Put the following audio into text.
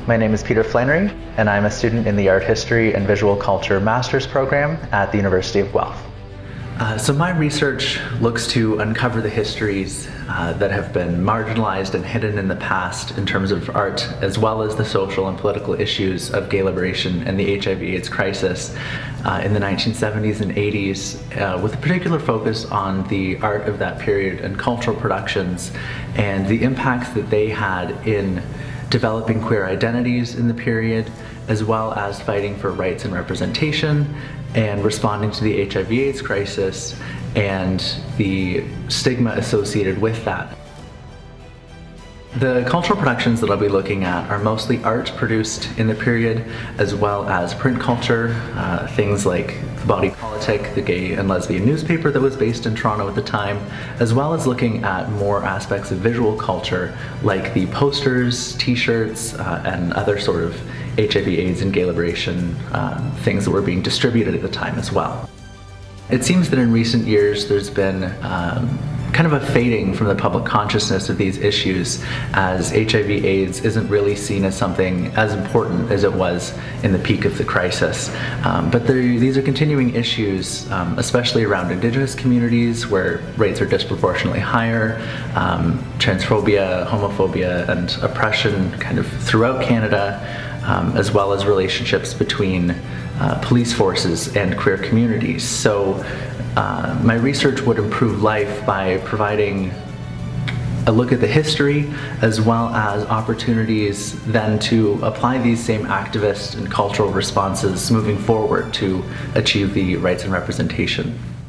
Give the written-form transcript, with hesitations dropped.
My name is Peter Flannery, and I'm a student in the Art History and Visual Culture Master's program at the University of Guelph. So my research looks to uncover the histories that have been marginalized and hidden in the past in terms of art, as well as the social and political issues of gay liberation and the HIV/AIDS crisis in the 1970s and 80s, with a particular focus on the art of that period and cultural productions and the impacts that they had in developing queer identities in the period, as well as fighting for rights and representation and responding to the HIV/AIDS crisis and the stigma associated with that. The cultural productions that I'll be looking at are mostly art produced in the period, as well as print culture, things like The Body Politic, the gay and lesbian newspaper that was based in Toronto at the time, as well as looking at more aspects of visual culture, like the posters, t-shirts, and other sort of HIV/AIDS and gay liberation things that were being distributed at the time as well. It seems that in recent years there's been kind of a fading from the public consciousness of these issues, as HIV/AIDS isn't really seen as something as important as it was in the peak of the crisis. But these are continuing issues, especially around Indigenous communities where rates are disproportionately higher, transphobia, homophobia, and oppression kind of throughout Canada, as well as relationships between police forces and queer communities. So my research would improve life by providing a look at the history, as well as opportunities then to apply these same activist and cultural responses moving forward to achieve the rights and representation.